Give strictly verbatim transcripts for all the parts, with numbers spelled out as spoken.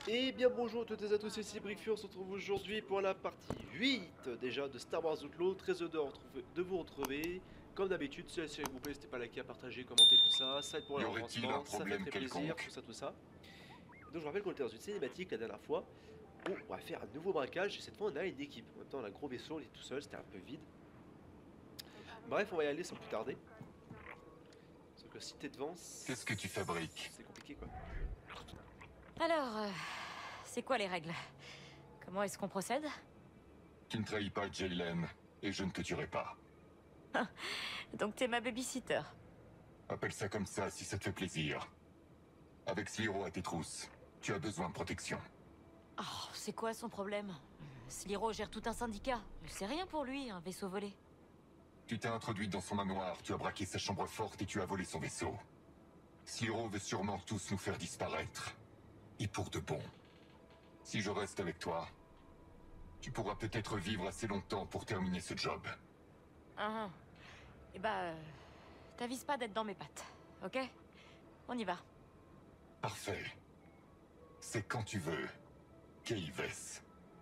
Et bien bonjour à toutes et à tous, ici Brickfur, on se retrouve aujourd'hui pour la partie huit déjà de Star Wars Outlaw. Très heureux de, retrouver- de vous retrouver. Comme d'habitude, si s'il vous plaît, n'hésitez pas à liker, à partager, commenter tout ça. Ça aide pour Y le aurait-il un référencement, ça fait problème très plaisir, quelconque? tout ça, tout ça. Donc je rappelle qu'on était dans une cinématique la dernière fois où on va faire un nouveau braquage et cette fois on a une équipe. En même temps on a un gros vaisseau, on est tout seul, c'était un peu vide. Bref, on va y aller sans plus tarder. Sauf que si t'es devant, Qu'est-ce que tu fabriques? c'est compliqué quoi. Alors, euh, c'est quoi les règles? Comment est-ce qu'on procède? Tu ne trahis pas Jaylen, et je ne te tuerai pas. Donc t'es ma babysitter. Appelle ça comme ça si ça te fait plaisir. Avec Sliro à tes trousses, tu as besoin de protection. Oh, c'est quoi son problème? Sliro gère tout un syndicat. C'est rien pour lui, un vaisseau volé. Tu t'es introduite dans son manoir, tu as braqué sa chambre forte et tu as volé son vaisseau. Sliro veut sûrement tous nous faire disparaître. Et pour de bon. Si je reste avec toi, tu pourras peut-être vivre assez longtemps pour terminer ce job. Ah, et bah, euh, t'avises pas d'être dans mes pattes, ok? On y va. Parfait. C'est quand tu veux. Kaives.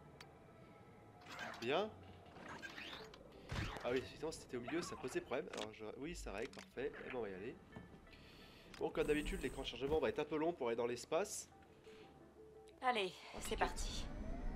Bien. Ah oui, effectivement, si c'était au milieu, ça posait problème. Alors, je... oui, ça règle, parfait. Et ben, on va y aller. Bon, comme d'habitude, l'écran de chargement va être un peu long pour aller dans l'espace. Allez, c'est parti.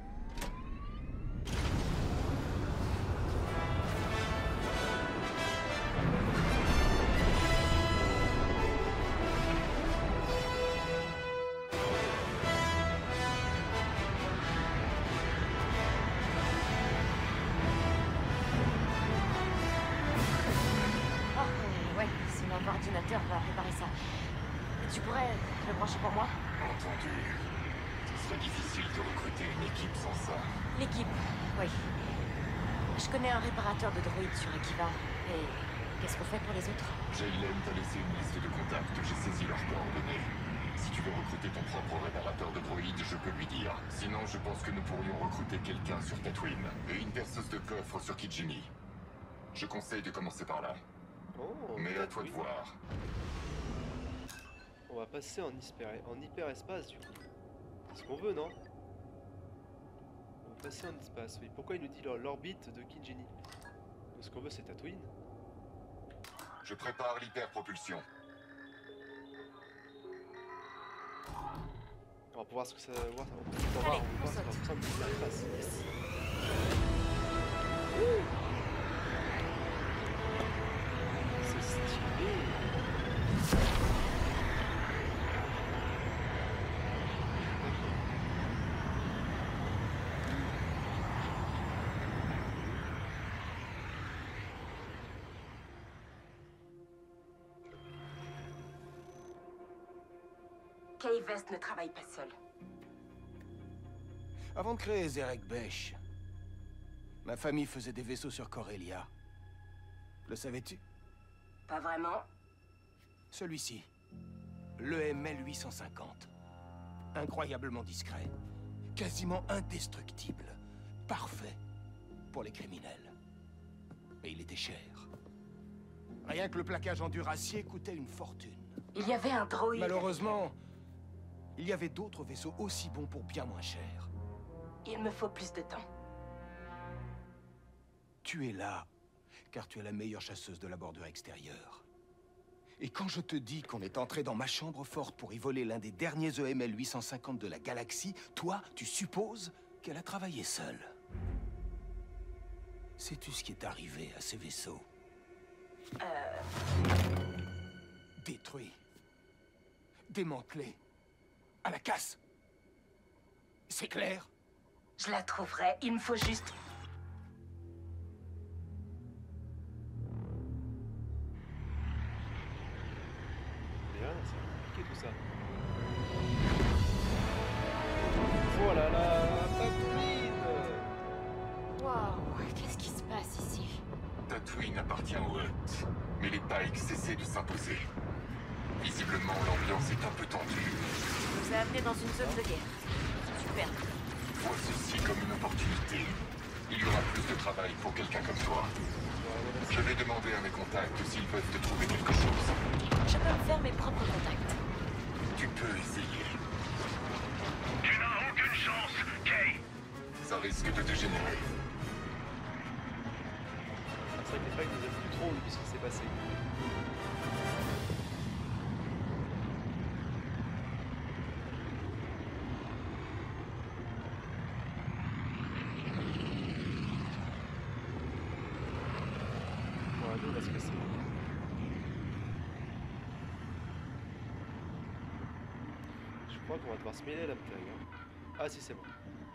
Oh, euh, ouais, sinon l'ordinateur va réparer ça. Tu pourrais le brancher pour moi? Entendu. Ce serait difficile de recruter une équipe sans ça. L'équipe, oui. Je connais un réparateur de droïdes sur Ekiva. Et qu'est-ce qu'on fait pour les autres? Jaylen t'a laissé une liste de contacts, j'ai saisi leurs coordonnées. Si tu veux recruter ton propre réparateur de droïdes, je peux lui dire. Sinon, je pense que nous pourrions recruter quelqu'un sur Tatooine. Et une perceuse de coffre sur Kijimi. Je conseille de commencer par là. Oh, Mais à toi de oui. voir. On va passer en, hyper... en hyperespace du coup. C'est ce qu'on veut, non? On va passer en espace, oui. Pourquoi il nous dit l'or- l'orbite de Kijimi? Ce qu'on veut, c'est Tatooine. Je prépare l'hyperpropulsion. On va pouvoir ce que ça va voir. On va pouvoir Allez, voir on ce que ça ressemble l'hyperespace. C'est stylé. Kaives ne travaille pas seul. Avant de créer Zerek Besh, ma famille faisait des vaisseaux sur Corellia. Le savais-tu? Pas vraiment. Celui-ci, l'E M L huit cent cinquante. Incroyablement discret, quasiment indestructible, parfait pour les criminels. Mais il était cher. Rien que le plaquage en duracier coûtait une fortune. Il y avait un droïde. Malheureusement, il y avait d'autres vaisseaux aussi bons pour bien moins cher. Il me faut plus de temps. Tu es là, car tu es la meilleure chasseuse de la bordure extérieure. Et quand je te dis qu'on est entré dans ma chambre forte pour y voler l'un des derniers E M L huit cent cinquante de la galaxie, toi, tu supposes qu'elle a travaillé seule. Sais-tu ce qui est arrivé à ces vaisseaux? Euh... Détruits. Démantelés. À la casse. C'est clair? Je la trouverai. Il me faut juste... Bien, c'est compliqué tout ça. Voilà la Tatooine. Waouh, qu'est-ce qui se passe ici? Tatooine appartient aux Hutt, mais les Pikes essaient de s'imposer. Visiblement, l'ambiance est un peu tendue. On nous a amenés dans une zone de guerre. Super. Vois ceci comme une opportunité. Il y aura plus de travail pour quelqu'un comme toi. Je vais demander à mes contacts s'ils peuvent te trouver quelque chose. Je peux me faire mes propres contacts. Tu peux essayer. Tu n'as Ça risque de dégénérer. Ah, c'est vrai que les failles nous aiment plus trop depuis ce qui s'est passé. Bon, nous on va se casser. Je crois qu'on va devoir se mêler à la bataille. Hein. Ah si, c'est bon.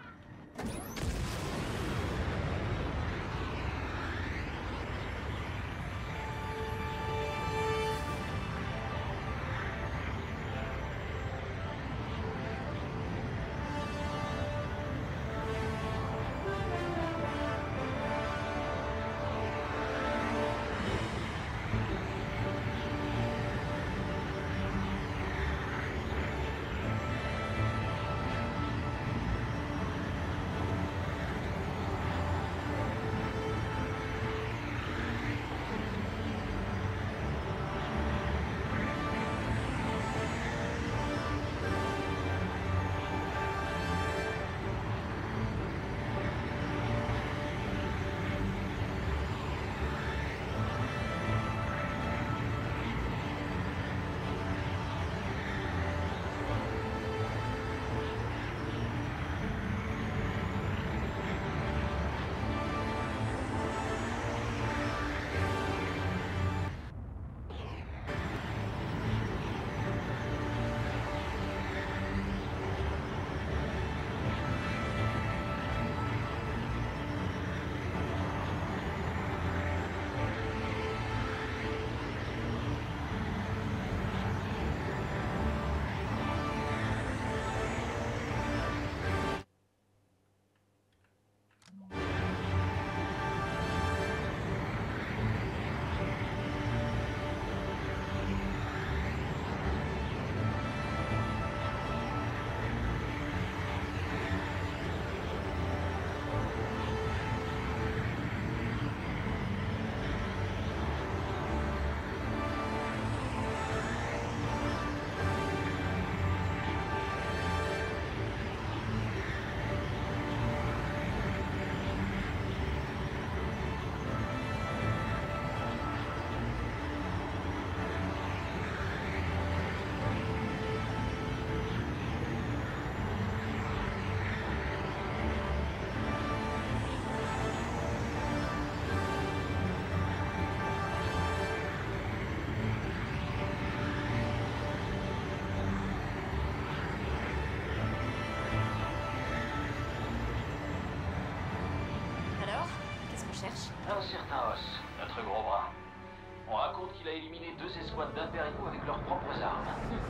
Un certain Os, notre gros bras. On raconte qu'il a éliminé deux escouades d'impériaux avec leurs propres armes.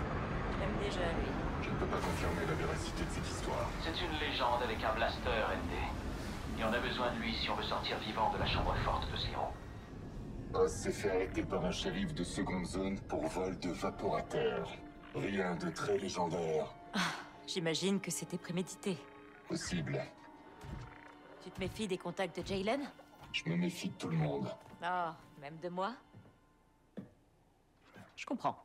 Même déjà, lui. Je ne peux pas confirmer la véracité de cette histoire. C'est une légende avec un blaster, N D. Et on a besoin de lui si on veut sortir vivant de la chambre forte de Sliro. Os s'est fait arrêter par un shérif de seconde zone pour vol de vaporateur. Rien de très légendaire. Ah, j'imagine que c'était prémédité. Possible. Tu te méfies des contacts de Jaylen? Je me méfie de tout le monde. Oh, même de moi? Je comprends.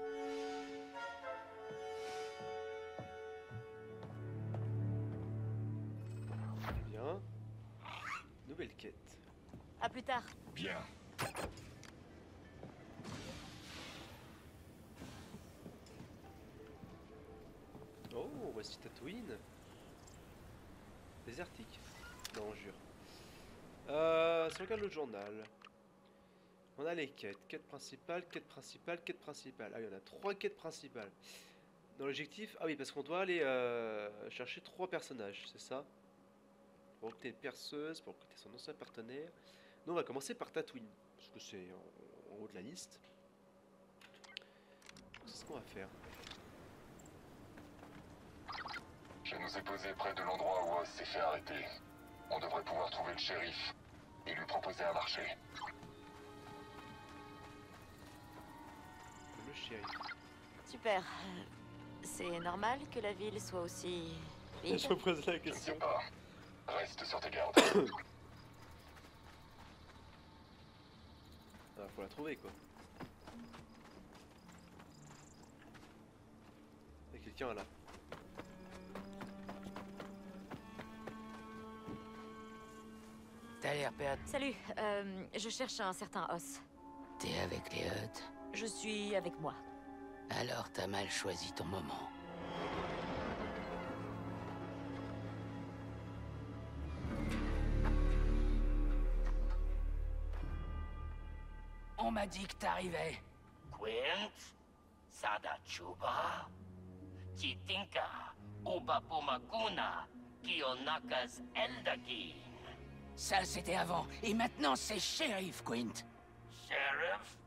Bien. Nouvelle quête. À plus tard. Bien. Oh, voici Tatooine. Désertique. Non, jure. Euh, si on regarde le journal, on a les quêtes. Quête principale, quête principale, quête principale. Ah oui, on a trois quêtes principales. Dans l'objectif, ah oui, parce qu'on doit aller euh, chercher trois personnages, c'est ça? Pour recruter une perceuse, pour recruter son ancien partenaire. Nous, on va commencer par Tatooine, parce que c'est en, en haut de la liste. C'est ce qu'on va faire. Je nous ai posé près de l'endroit où Os s'est fait arrêter. On devrait pouvoir trouver le shérif et lui proposer un marché. Le shérif. Super. Euh, C'est normal que la ville soit aussi vide? Je me pose la Je ne sais question. pas. Reste sur tes gardes. Ah, faut la trouver quoi. Il y a quelqu'un là. T'as l'air perdu. Salut, euh, je cherche un certain os. T'es avec les Hutt? Je suis avec moi. Alors t'as mal choisi ton moment. On m'a dit que t'arrivais. Quint, Sadachuba, Chitinka, Ubapumakuna, Kionakas Eldaki. Ça c'était avant, et maintenant c'est shérif, Quint. Sheriff?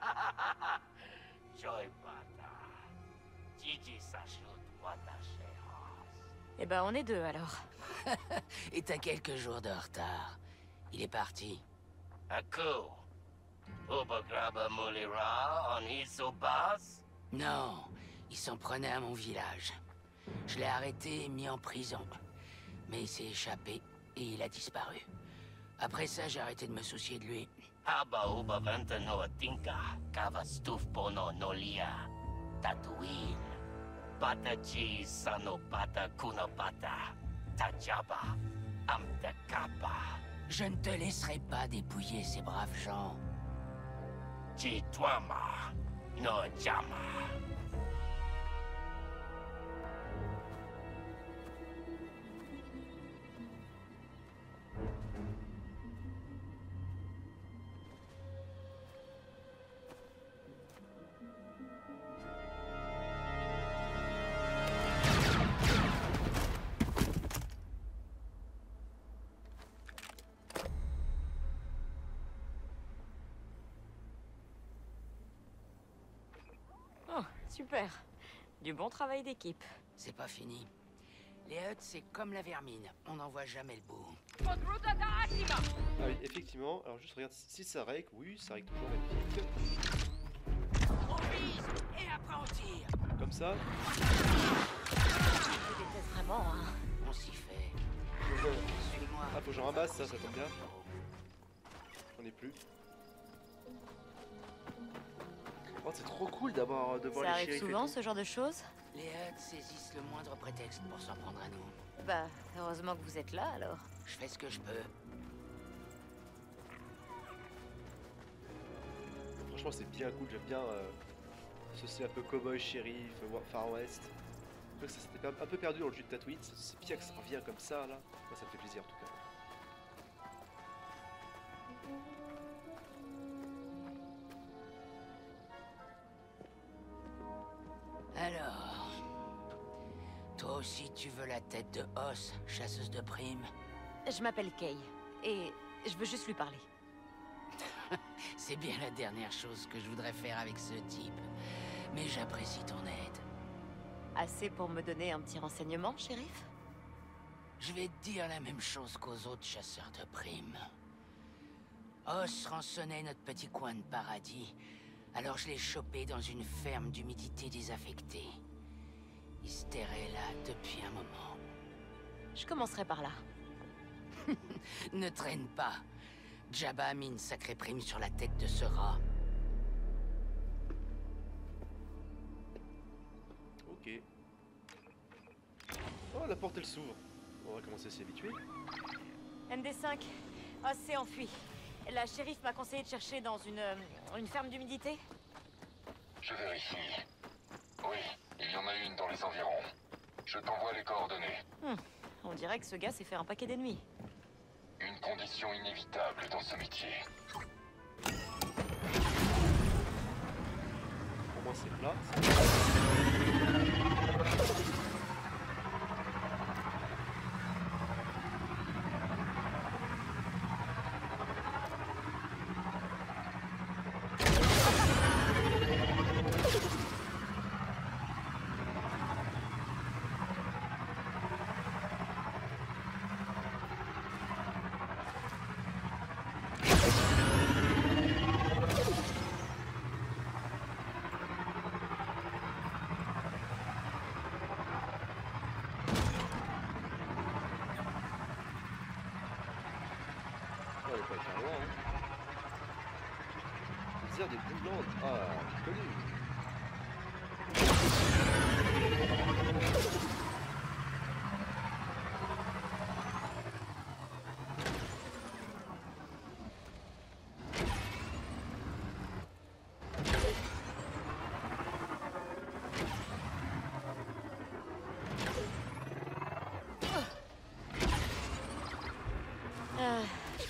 Joy Bata. Gigi Sashut Watasheras. Eh ben, on est deux, alors. Et t'as quelques jours de retard. Il est parti. Aku. Ubagraba Mulira on Isobas? Non, il s'en prenait à mon village. Je l'ai arrêté et mis en prison. Mais il s'est échappé et il a disparu. Après ça, j'ai arrêté de me soucier de lui. Aba Uba Ventano Tinka, Kavastuf Pono Nolia, Tatooine, Pataji Sanopata Kunapata, Tajaba, Amtakapa, Je ne te laisserai pas dépouiller ces braves gens. Chitwama, No Jama. Oh, super. Du bon travail d'équipe. C'est pas fini. Les Hutt, c'est comme la vermine. On n'en voit jamais le bout. Ah oui, effectivement. Alors juste regarde si ça règle. Oui, ça règle toujours magnifique. On vise et après on tire. Comme ça. Je déteste vraiment, hein. On s'y fait. Suis-moi. Ah, faut que j'en ramasse ça, ça tombe bien. J'en ai plus. Oh, c'est trop cool d'avoir de voir Ça les arrive shérifs et souvent, tout. ce genre de choses? Les Hutt saisissent le moindre prétexte pour s'en prendre à nous. Bah, heureusement que vous êtes là, alors. Je fais ce que je peux. Franchement, c'est bien cool. J'aime bien euh, ce c'est un peu cowboy, shérif, euh, Far West. Je crois que ça s'était un peu perdu dans le jeu de Tatooine. C'est bien que ça revient comme ça, là. Moi, ça me fait plaisir, en tout cas. Alors... Toi aussi, tu veux la tête de Os, chasseuse de primes? Je m'appelle Kay, et je veux juste lui parler. C'est bien la dernière chose que je voudrais faire avec ce type. Mais j'apprécie ton aide. Assez pour me donner un petit renseignement, shérif? Je vais te dire la même chose qu'aux autres chasseurs de primes. Os rançonnait notre petit coin de paradis. Alors je l'ai chopé dans une ferme d'humidité désaffectée. Il se terrait là depuis un moment. Je commencerai par là. Ne traîne pas. Jabba a mis une sacrée prime sur la tête de ce rat. Ok. Oh, la porte elle s'ouvre. On va commencer à s'y habituer. M D cinq, Os s'est enfui. La shérif m'a conseillé de chercher dans une, euh, une ferme d'humidité. Je vérifie. Oui, il y en a une dans les environs. Je t'envoie les coordonnées. Hmm, on dirait que ce gars s'est fait un paquet d'ennemis. Une condition inévitable dans ce métier. Pour moi, c'est plat. Oh, il va pas être loin, hein. Désert des Boulandes. Ah, j'ai connu.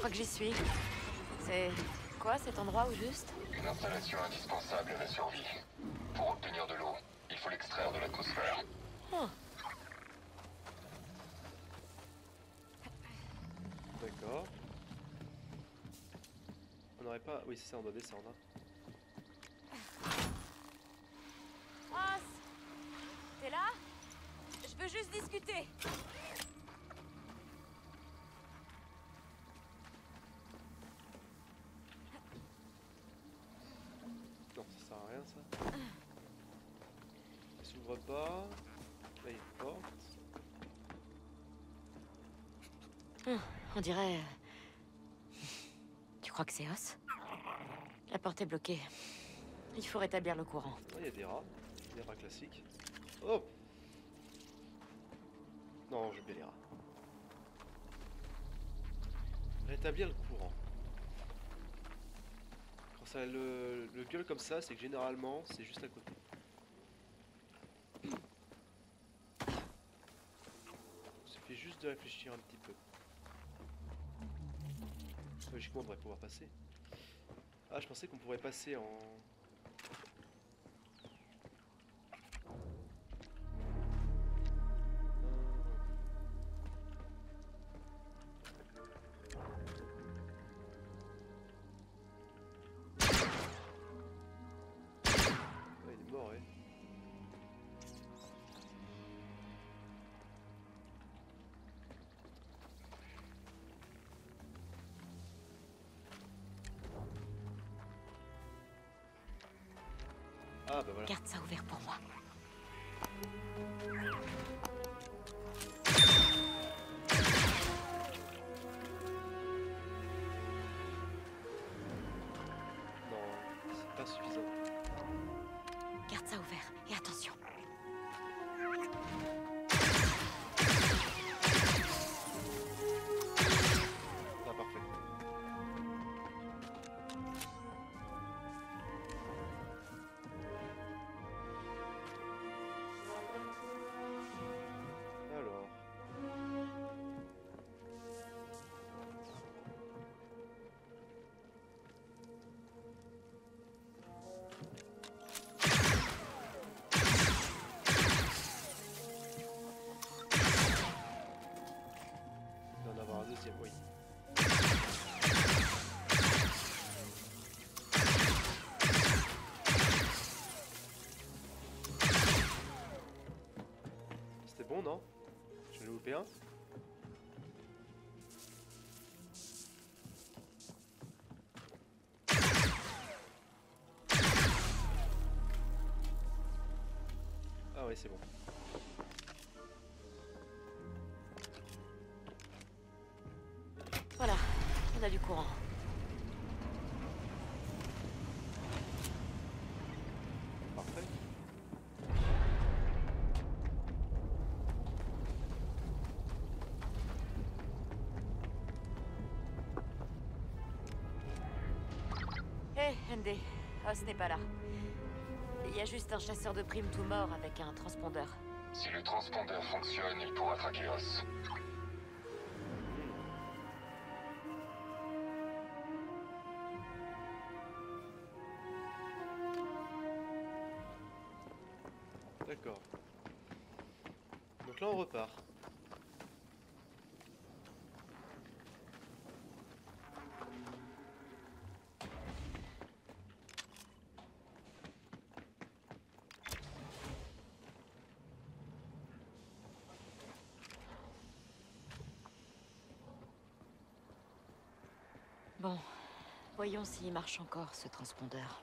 crois que j'y suis. C'est quoi cet endroit au juste? Une installation indispensable à la survie. Pour obtenir de l'eau, il faut l'extraire de l'atmosphère. Oh. D'accord. On n'aurait pas... Oui, c'est ça, on doit descendre. Hein. Ross, t'es là? Je veux juste discuter. Non, ça sert à rien, ça. Ça s'ouvre pas. Là, il y a une porte. Hum, on dirait... Tu crois que c'est Os? La porte est bloquée. Il faut rétablir le courant. Oh, il y a des rats. Des rats classiques. Oh! Non, je mets les rats. Rétablir le courant. Quand ça le, le gueule comme ça, c'est que généralement, c'est juste à côté. Il suffit juste de réfléchir un petit peu. Logiquement, on devrait pouvoir passer. Ah, je pensais qu'on pourrait passer en... Ah, il est mort, ouais. Ah bah voilà. Garde ça ouvert pour moi. Non, c'est pas suffisant. Garde ça ouvert et attention. Ah parfait. Alors. Il doit en avoir un deuxième, oui. C'était bon, non? Je l'ai loupé un. Ah ouais, c'est bon. Voilà, on a du courant. Parfait. Hé, N D, Os n'est pas là. Il y a juste un chasseur de primes tout mort avec un transpondeur. Si le transpondeur fonctionne, il pourra traquer Os. D'accord. Donc là, on repart. Bon, voyons s'il marche encore, ce transpondeur.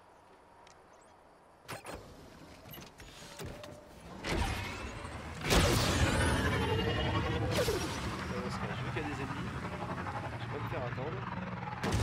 Là, dans ce cas, je veux qu'il y a des ennemis. Je vais pas me faire attendre.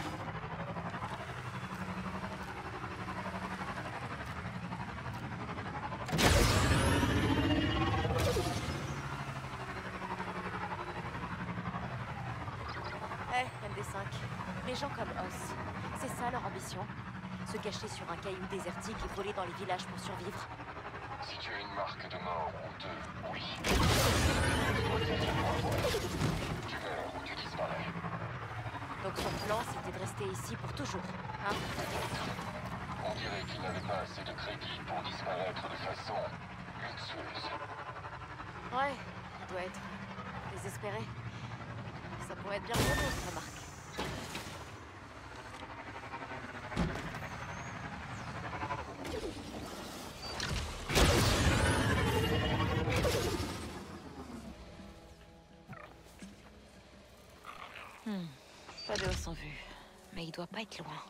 Eh, M D cinq, les gens comme Os, c'est ça leur ambition? Se cacher sur un caillou désertique et voler dans les villages pour survivre? Si tu as une marque de mort ou deux, oui. Tu meurs ou tu disparais. plan, c'était de rester ici pour toujours, hein? On dirait qu'il n'avait pas assez de crédit pour disparaître de façon luxueuse. Ouais, il doit être désespéré. Ça pourrait être bien pour nous, cette remarque. Hmm. Pas de os en vue, mais il doit pas être loin.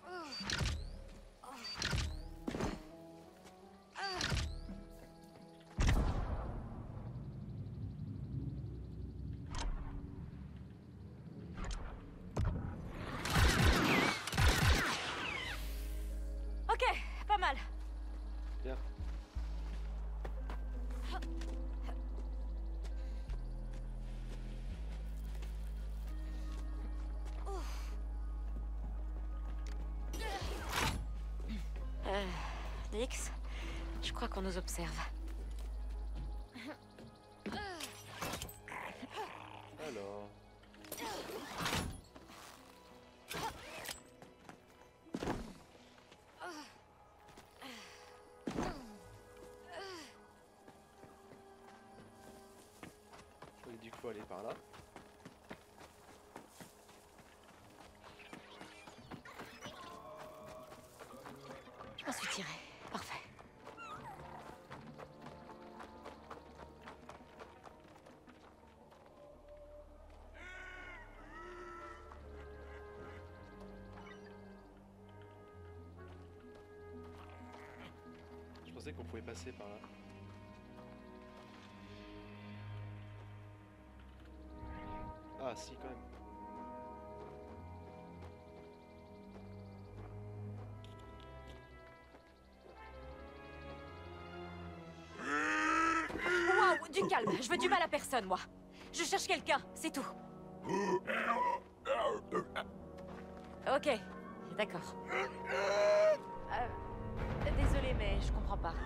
Ok, pas mal. Bien. Euh, Nix, je crois qu'on nous observe. Alors... Et du coup, aller par là. Je m'en suis tiré. Parfait. Je pensais qu'on pouvait passer par là. Ah si, quand même. Waouh, du calme. Je veux du mal à personne, moi. Je cherche quelqu'un, c'est tout. Ok, d'accord. Euh, désolé, mais je comprends pas.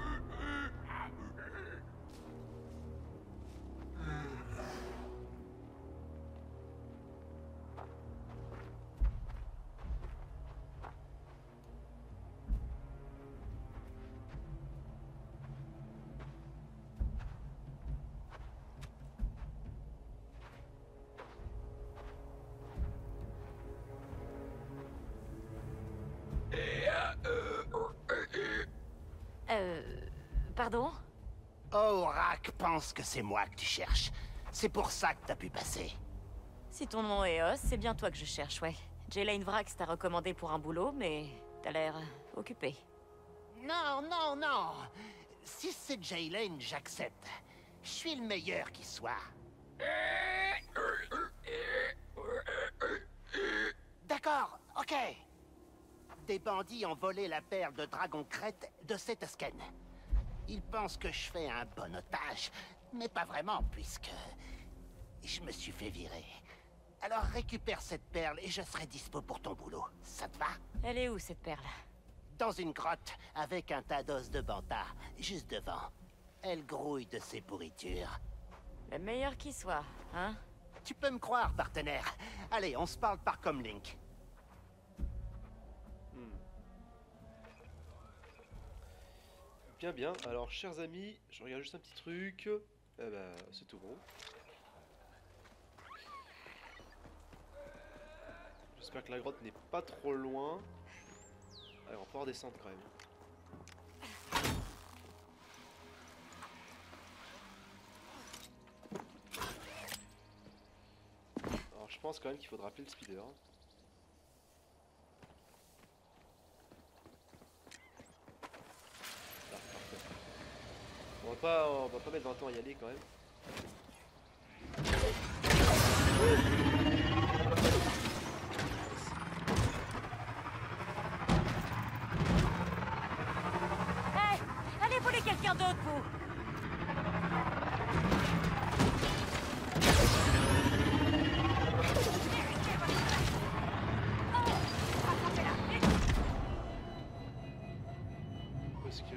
Euh... Pardon? Oh, Rack pense que c'est moi que tu cherches. C'est pour ça que t'as pu passer. Si ton nom est Os, c'est bien toi que je cherche, ouais. Jaylen Vrax t'a recommandé pour un boulot, mais t'as l'air occupé. Non, non, non. Si c'est Jaylen, j'accepte. Je suis le meilleur qui soit. D'accord, ok. Des bandits ont volé la perle de dragon crête de Setesken. Ils pensent que je fais un bon otage, mais pas vraiment, puisque je me suis fait virer. Alors récupère cette perle et je serai dispo pour ton boulot. Ça te va? Elle est où, cette perle? Dans une grotte, avec un tas d'os de banta, juste devant. Elle grouille de ses pourritures. Le meilleur qui soit, hein? Tu peux me croire, partenaire. Allez, on se parle par comlink. Hmm. Bien, bien. Alors, chers amis, je regarde juste un petit truc. Eh ben, c'est tout bon. J'espère que la grotte n'est pas trop loin. Allez, on va pouvoir descendre quand même. Alors, je pense quand même qu'il faudra appeler le speeder. Ah, parfait. On va pas, on va pas mettre vingt ans à y aller quand même. Hey, allez voler quelqu'un d'autre, vous! Parce que...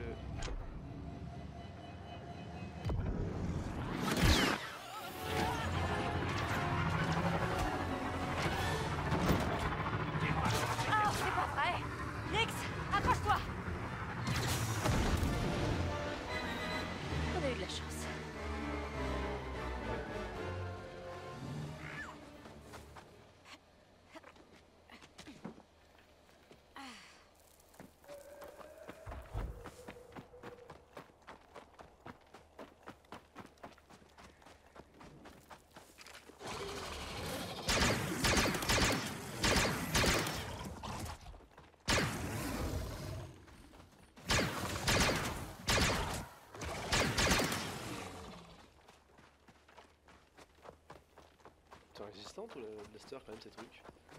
C'est résistant ou le blaster quand même ces trucs?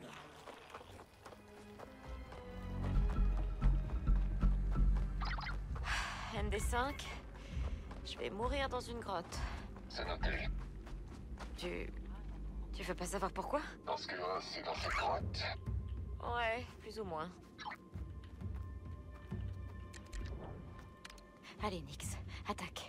N D cinq, je vais mourir dans une grotte. C'est noté. Tu... Tu veux pas savoir pourquoi? Parce que Os est dans cette grotte. Ouais, plus ou moins. Allez, Nix, attaque.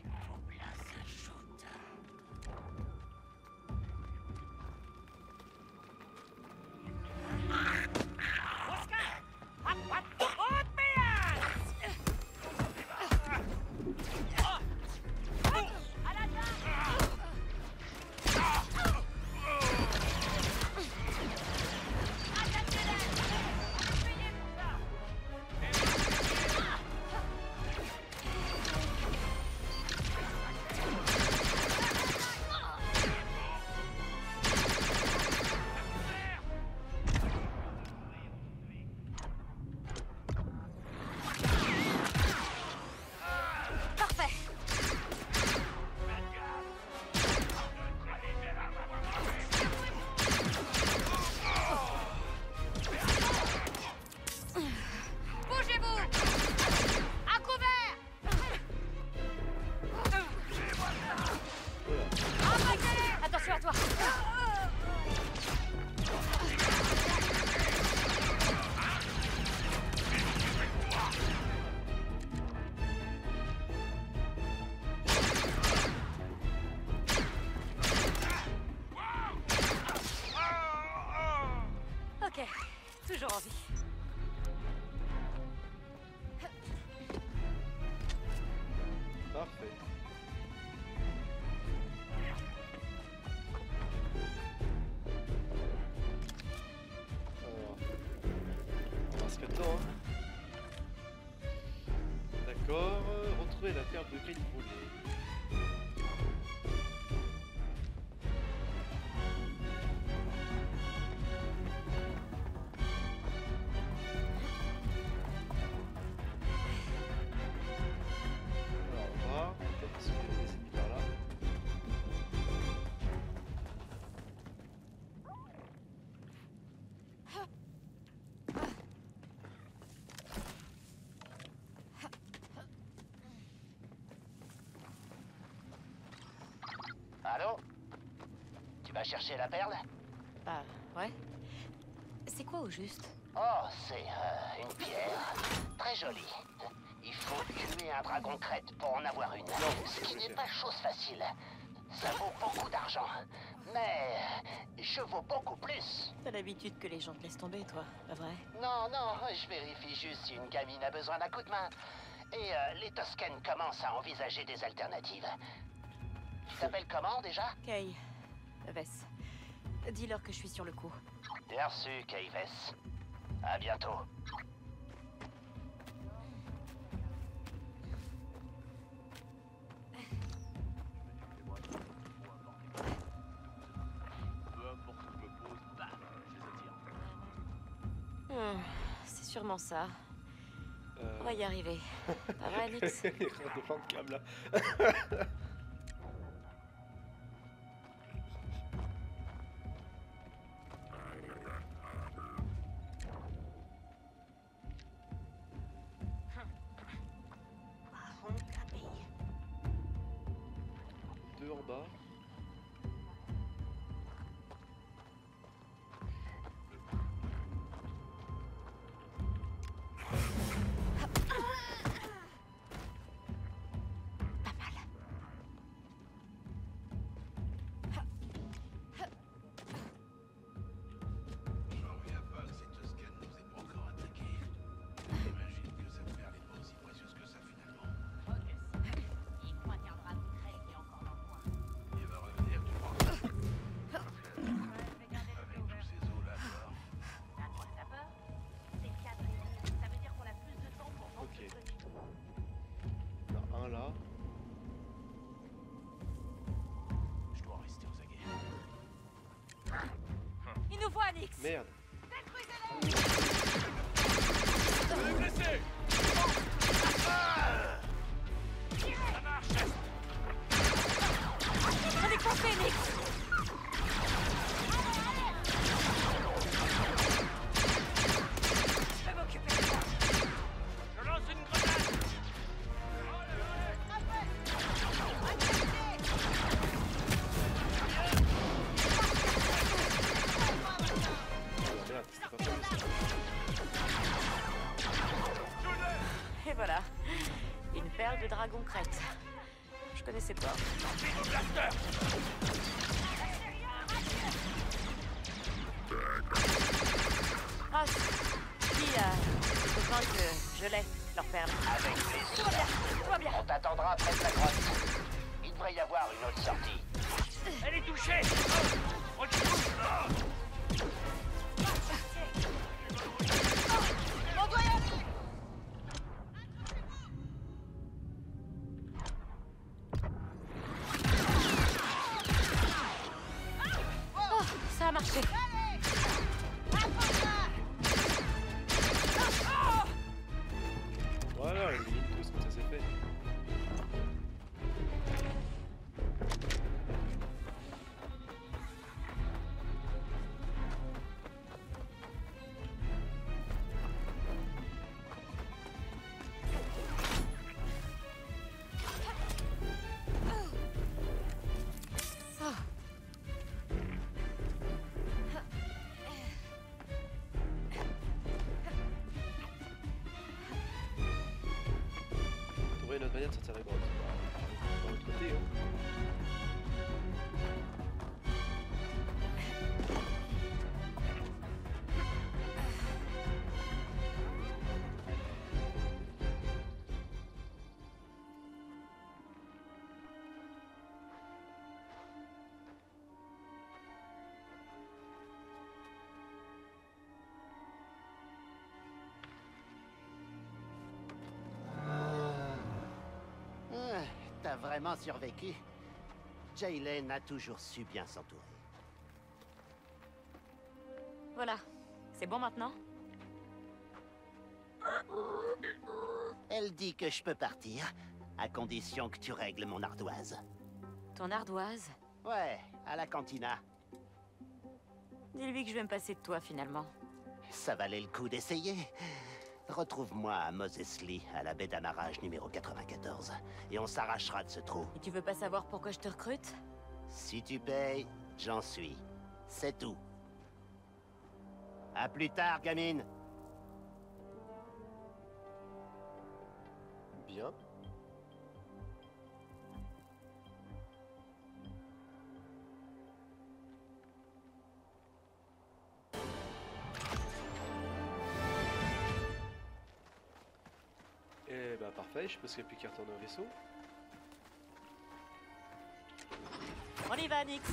Toujours en vie. Parfait. Alors, on va se mettre dedans, hein. D'accord, retrouver la perle de grille volée. Allô? Tu vas chercher la perle? Bah, ouais. C'est quoi au juste? Oh, c'est euh, une pierre. Très jolie. Il faut tuer un dragon crête pour en avoir une. Ce qui n'est pas chose facile. Ça vaut beaucoup d'argent. Mais je vaux beaucoup plus. T'as l'habitude que les gens te laissent tomber, toi, pas vrai? Non, non, je vérifie juste si une gamine a besoin d'un coup de main. Et euh, les Toscanes commencent à envisager des alternatives. Tu t'appelles comment déjà? Kay. Vess. Dis-leur que je suis sur le coup. Bien reçu, Kay Vess. À bientôt. Hmm, c'est sûrement ça. Euh... On va y arriver. Pas vrai, Nix? Les défendre de câble là. Deux en bas. Merde. On est coincé, Nix. Dragon Crête. Je connaissais pas. Ah, dis à tes copains que je l'ai, leur perle. Avec plaisir. Tout va bien, tout va bien. On t'attendra près de la grotte. Il devrait y avoir une autre sortie. Elle est touchée. On doit y aller. Oh, ça a marché. Voilà, on élimine tous comme ça c'est fait. Trouver une autre manière de sortir de la grotte. Bah, de l'autre côté, hein. Ah, t'as vraiment survécu. Jaylen a toujours su bien s'entourer. Voilà, c'est bon maintenant? Elle dit que je peux partir, à condition que tu règles mon ardoise. Ton ardoise? Ouais, à la cantina. Dis-lui que je vais me passer de toi finalement. Ça valait le coup d'essayer. Retrouve-moi à Moses Lee, à la baie d'amarrage numéro quatre-vingt-quatorze, et on s'arrachera de ce trou. Et tu veux pas savoir pourquoi je te recrute? Si tu payes, j'en suis. C'est tout. À plus tard, gamine. Bien. Et bah parfait, je suppose qu'il n'y a plus qu'à retourner au vaisseau. On y va, Nix.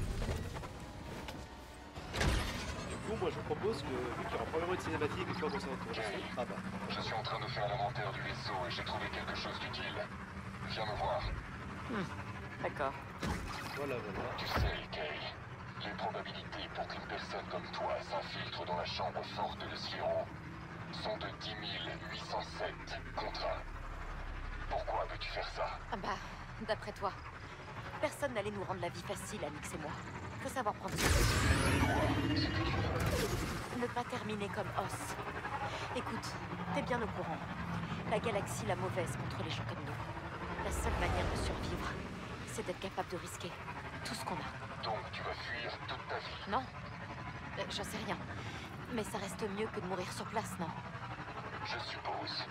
Du coup, moi je vous propose que, vu qu'il y aura probablement une cinématique et que toi on s'en retourne au vaisseau. Ah bah. Je suis en train de faire l'inventaire du vaisseau et j'ai trouvé quelque chose d'utile. Viens me voir. D'accord. Voilà, voilà. Tu sais, Kay, les probabilités pour qu'une personne comme toi s'infiltre dans la chambre forte de Siro sont de dix mille huit cent sept contre un. Pourquoi veux-tu faire ça? Ah bah, d'après toi, personne n'allait nous rendre la vie facile, Nix et moi. Faut savoir prendre soin de nous. Ne pas terminer comme Os. Écoute, t'es bien au courant. La galaxie la mauvaise contre les gens comme nous. La seule manière de survivre, c'est d'être capable de risquer tout ce qu'on a. Donc tu vas fuir toute ta vie? Non, euh, j'en sais rien. Mais ça reste mieux que de mourir sur place, non? Je suppose.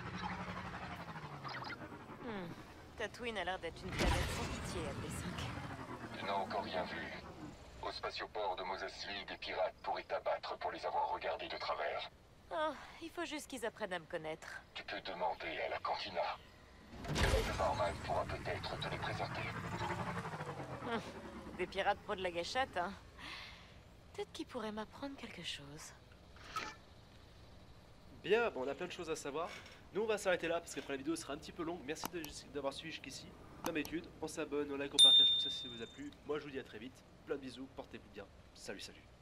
Hmm. Tatooine a l'air d'être une planète sans pitié, L D cinq. Tu n'as encore rien vu. Au spatioport de Moses Lee, des pirates pourraient t'abattre pour les avoir regardés de travers. Oh, il faut juste qu'ils apprennent à me connaître. Tu peux demander à la cantina. Le barman pourra peut-être te les présenter. Hum, Des pirates pro de la gâchette, hein. Peut-être qu'ils pourraient m'apprendre quelque chose. Bien, bon, on a plein de choses à savoir. Nous, on va s'arrêter là parce qu'après la vidéo sera un petit peu longue. Merci de- d'avoir suivi jusqu'ici. Comme d'habitude, on s'abonne, on like, on partage tout ça si ça vous a plu. Moi, je vous dis à très vite. Plein de bisous, portez-vous bien. Salut, salut.